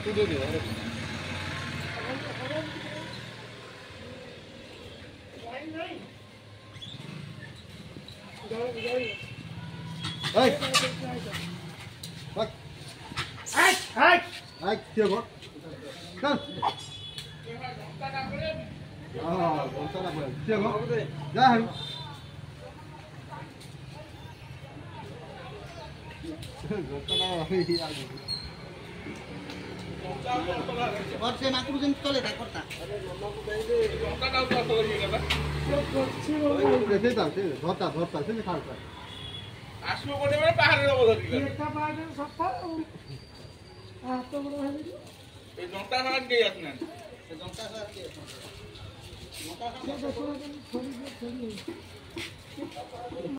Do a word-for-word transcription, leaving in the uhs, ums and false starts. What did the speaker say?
তুলে দিও এই বাক এই এই এই কি গো চল আহ ঘন্টা না পড়ে কি গো যা হাই ঘন্টা না হই আগে और से नाकुर दिन चले था करता अरे मम्मा को दे दे घंटा का ऊपर तो ये गला देखे था से धरता धरता से खालता आसो कोने में पहाड़ रे बोल दी एकटा पहाड़ सफा आ तो बड़ है ए घंटा हाथ गई अपने ए घंटा हाथ गई घंटा हाथ